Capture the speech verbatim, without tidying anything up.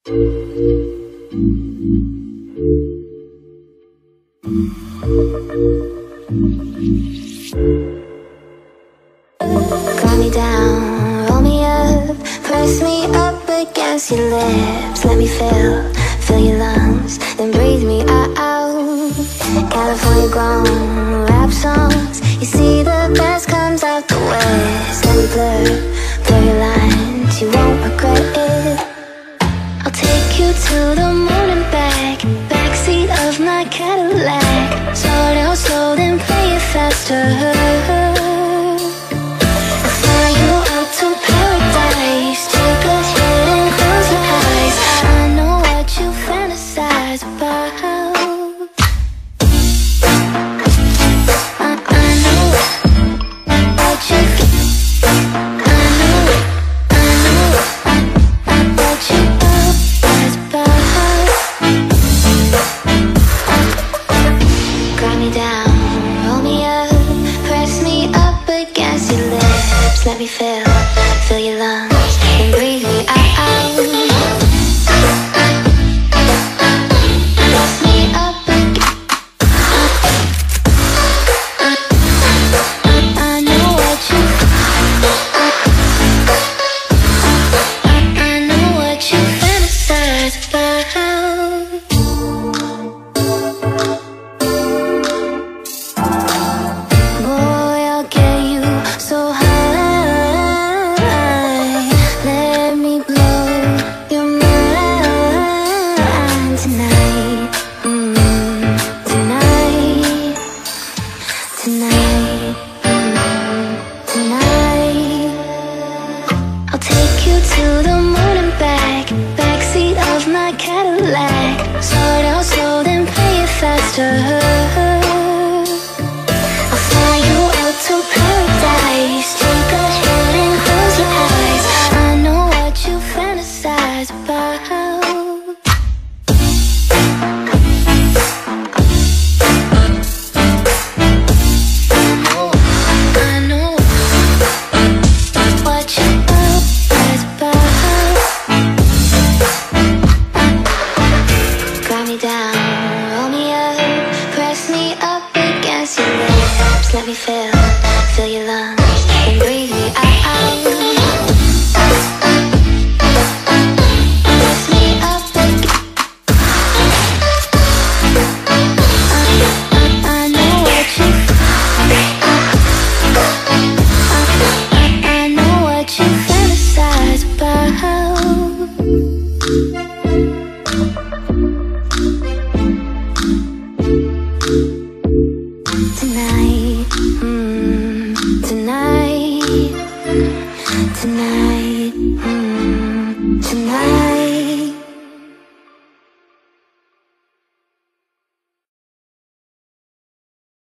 Calm me down, roll me up, press me up against your lips. Let me feel, fill your lungs, then breathe me out. California grown rap songs, you see the best comes out the west. Let me blur, blur your lines, you won't regret it. I'll take you to the moon and back, backseat of my Cadillac. Start out slow, then play it faster. Let me feel, fill your lungs, and breathe me out. Press me up again. I know what you, I know what you fantasize about. Boy, I'll get you so high. To the moon and back, backseat of my Cadillac. Start out slow, then play it faster.